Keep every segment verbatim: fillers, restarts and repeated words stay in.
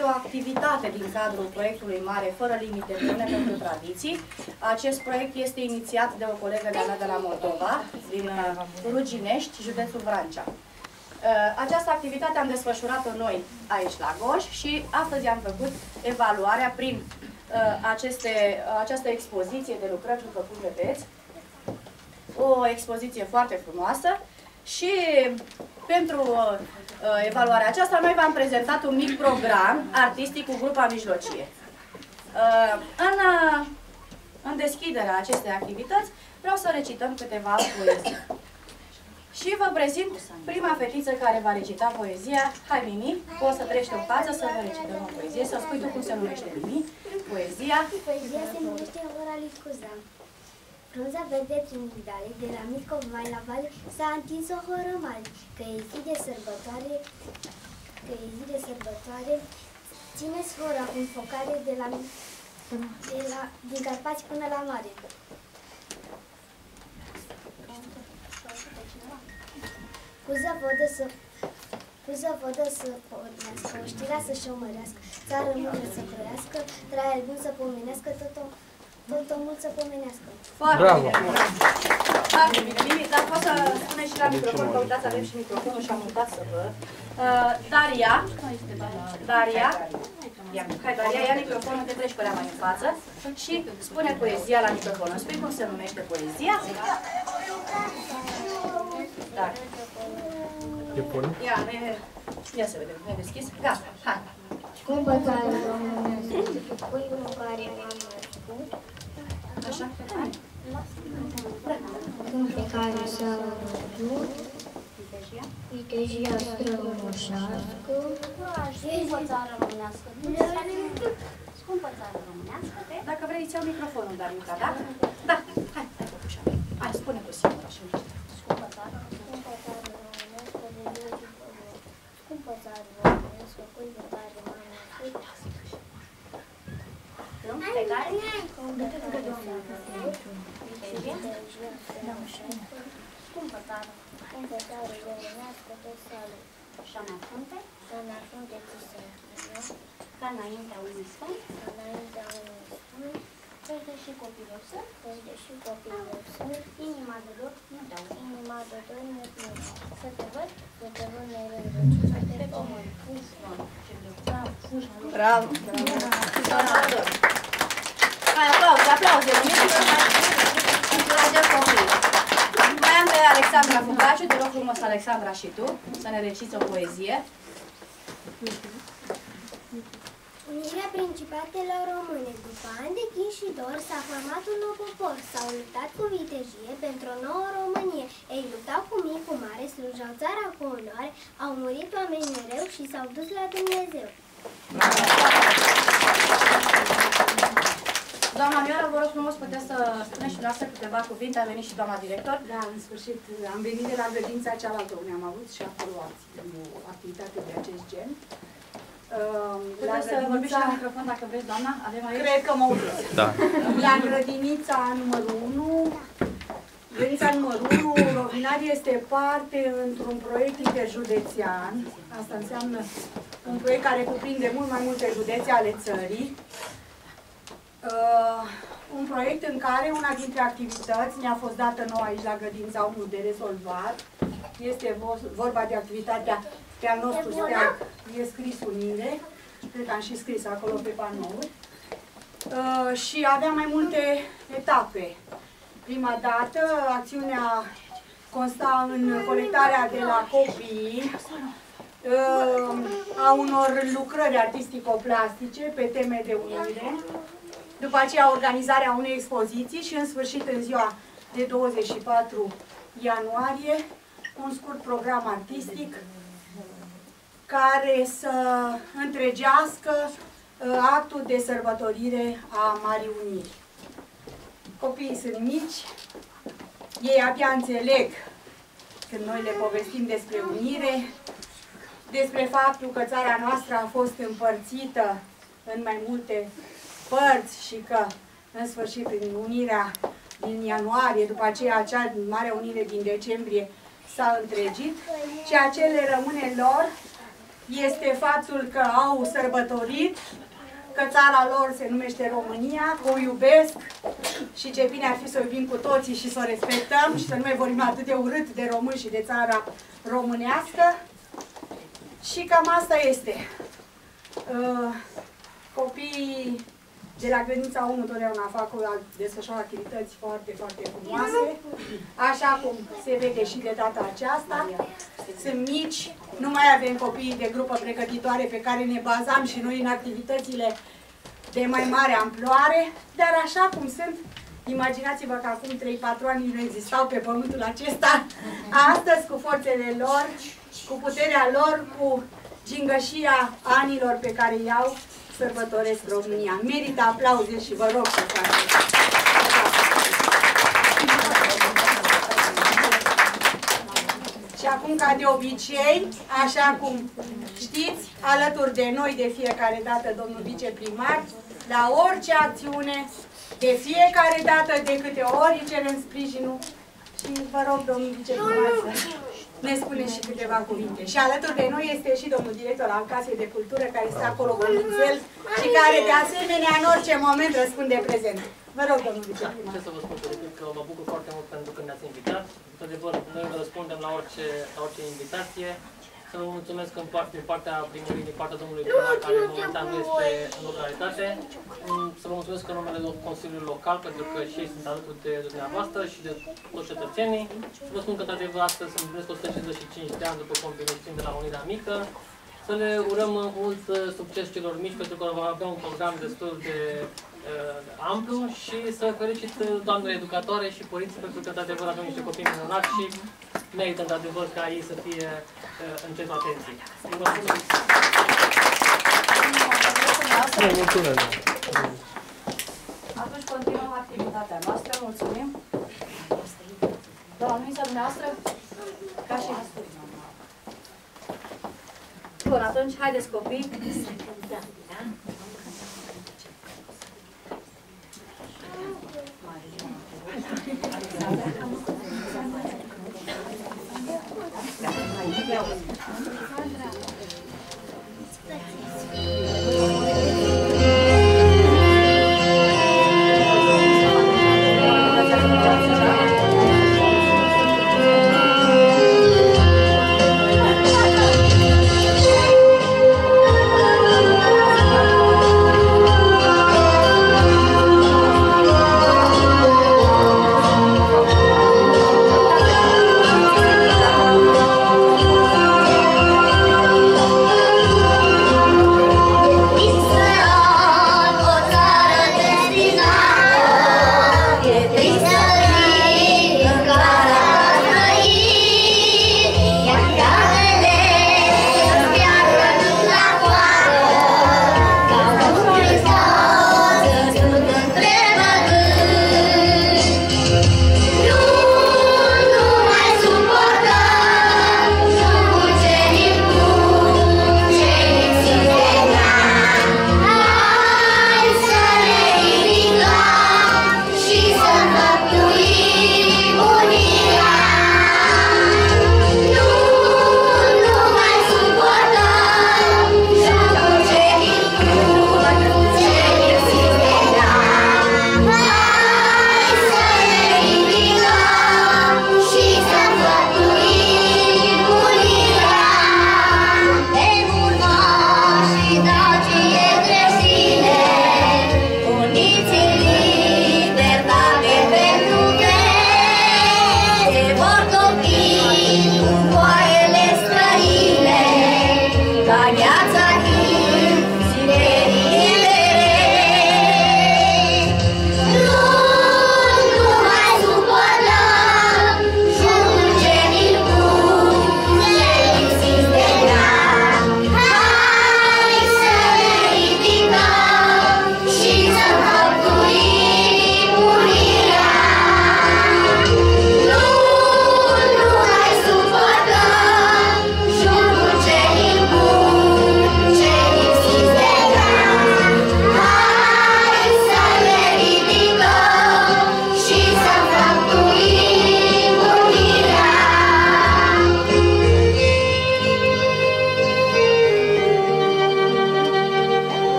este o activitate din cadrul proiectului mare Fără limite bune pentru tradiții. Acest proiect este inițiat de o colegă de-a mea de la Moldova, din Ruginești, județul Vrancea. Această activitate am desfășurat-o noi aici la Gorj și astăzi am făcut evaluarea prin aceste, această expoziție de lucrări, după cum vedeți. O expoziție foarte frumoasă și pentru uh, evaluarea aceasta noi v-am prezentat un mic program artistic cu grupa mijlocie. Uh, în, uh, în deschiderea acestei activități vreau să recităm câteva poezii. Și vă prezint prima fetiță care va recita poezia. Hai, Mimi, poți să treci în față să vă recităm o poezie, să spui de cum se numește, Mimi, poezia. Poezia se numește Ora lui Cuza. Frunza verde prin migdale, de la Micov vai la vale, s-a întins o horă mare, că e zi de sărbătoare, că e zi de sărbătoare, țineți hora cu înfocare de la, de la, din Carpați până la mare. Cuză vodă să, cuză vodă să pornească, oștirea să-și omărească, țară mândră să croiască, trai albun să pomenească, tot o Tot omul să pomenească. Foarte bine! Foarte bine! Dar poți să spuneți și la microfon, că uitați, avem și microfonul și am uitat să văd. Uh, Daria. Daria. Ia, hai, Daria, ia microfonul, te treci părea mai în față și spune poezia la microfon. Îmi spui cum se numește poezia? Da. Ia, ne... Ia să vedem, ne deschis? Gata, hai! Scumpă țară românească, puiul care m-am născut, Așa? Câmpe care s-au născut, vitejia strămoșească, Scumpă țară românească, scumpă țară românească, dacă vrei, îți iau microfonul, Dariuca, da? Da, hai, hai, păpușa. Hai, spune cu singur așa. scumpă țară Scumpă țară românească, de legi pământ, scumpă țară românească, puiul care m-am născut, câmp pe care câmpe care s-au născut, vitejia strămoșească, scumpă țară scumpă țară românească, te salut, și a mea frunte, să ne ajunge ți să eu, ca înaintea unui sfânt, înaintea unui sfânt, verde și copilul său, vede și copilul sunt, inima de dor nu te auzi, inima de dor ne plânge, să te văd să te văd nerăzăciune pe pe pământ. Bravo! Hai, aplauze, aplauze! Încurajăm copiii! Mai am pe Alexandra Fucaciu, te rog frumos, Alexandra, și tu, să ne reciți o poezie. Unirea Principatelor Române, după ani de chin și dor, s-a format un nou popor, s-au luptat cu vitejie pentru o nouă Românie. Ei luptau cu mic, cu mare, slujau țara cu onoare, au murit oameni mereu și s-au dus la Dumnezeu. Doamna Mioară, vă rog frumos, puteți să spuneți și dumneavoastră câteva cuvinte, a venit și doamna director. Da, în sfârșit, am venit de la grădința cealaltă, unde am avut și acolo o activitate de acest gen. Puteți să vorbiți și la microfon dacă vreți, doamna? Avem aici? Cred că mă auziți. Da. La grădinița numărul unu, grădinița numărul unu, Rovinari este parte într-un proiect interjudețean. Asta înseamnă un proiect care cuprinde mult mai multe județe ale țării. Uh, un proiect în care una dintre activități ne-a fost dată nouă aici la grădința unu de rezolvat. Este vorba de activitatea pe al nostru steag, e scris unire, cred că am și scris acolo pe panouri. Uh, și avea mai multe etape. Prima dată, acțiunea consta în colectarea de la copii uh, a unor lucrări artistico-plastice pe teme de unire. După aceea, organizarea unei expoziții și, în sfârșit, în ziua de douăzeci și patru ianuarie, un scurt program artistic care să întregească uh, actul de sărbătorire a Marii Uniri. Copiii sunt mici, ei abia înțeleg când noi le povestim despre unire, despre faptul că țara noastră a fost împărțită în mai multe părți și că, în sfârșit, în unirea din ianuarie, după aceea acea Mare Unire din decembrie, s-a întregit. Ceea ce le rămâne lor este faptul că au sărbătorit, că țara lor se numește România, că o iubesc și ce bine ar fi să o iubim cu toții și să o respectăm și să nu mai vorbim atât de urât de români și de țara românească. Și cam asta este. Uh, copiii de la grădinița unu totdeauna fac o desfășoară activități foarte, foarte frumoase, așa cum se vede și de data aceasta. Sunt mici, nu mai avem copiii de grupă pregătitoare pe care ne bazam și noi în activitățile de mai mare amploare, dar așa cum sunt, imaginați-vă că acum trei patru ani nu existau pe pământul acesta, astăzi cu forțele lor, cu puterea lor, cu gingășia anilor pe care i-au, sărbătoresc România. Merită aplauze și vă rog să faceți. Și acum, ca de obicei, așa cum știți, alături de noi de fiecare dată, domnul viceprimar, la orice acțiune, de fiecare dată, de câte ori cerem sprijinul. Și vă rog, domnul viceprimar, să ne spuneți și câteva cuvinte. Și alături de noi este și domnul director al Casei de Cultură, care este acolo cu el și care, de asemenea, în orice moment răspunde prezent. Vă rog, domnul viceprimar. Ce să vă spun, că mă bucur foarte mult pentru că ne-ați invitat. Într-adevăr, noi răspundem la orice, la orice invitație. Să vă mulțumesc în part, din partea primăriei, din partea domnului primar, care momentan nu este în localitate. Să vă mulțumesc în numele Consiliului Local, pentru că și ei sunt alături de dumneavoastră și de toți cetățenii. Să vă spun că, într-adevăr, astăzi îmi împlinesc o sută cincizeci și cinci de ani după conveniențe de la Unirea Mică. Să le urăm mult succes celor mici, pentru că vom avea un program destul de uh, amplu și să felicit doamnele educatoare și părinții, pentru că, într-adevăr, avem niște copii minunați și merită, într-adevăr, ca ei să fie uh, în centrul atenției. Vă mulțumesc! Mulțumesc! Atunci continuăm activitatea noastră. Mulțumim! Doamna ministră, dumneavoastră, ca și bun, atunci, haideți copii.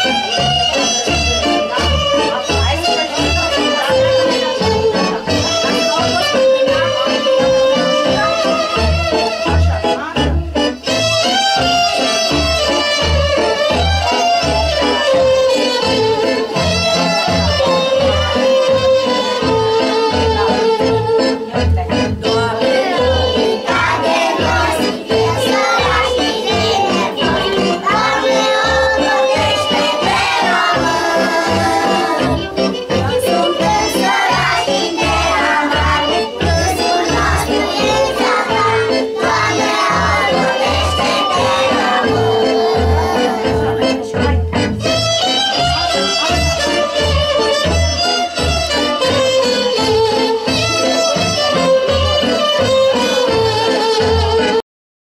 Mulțumesc!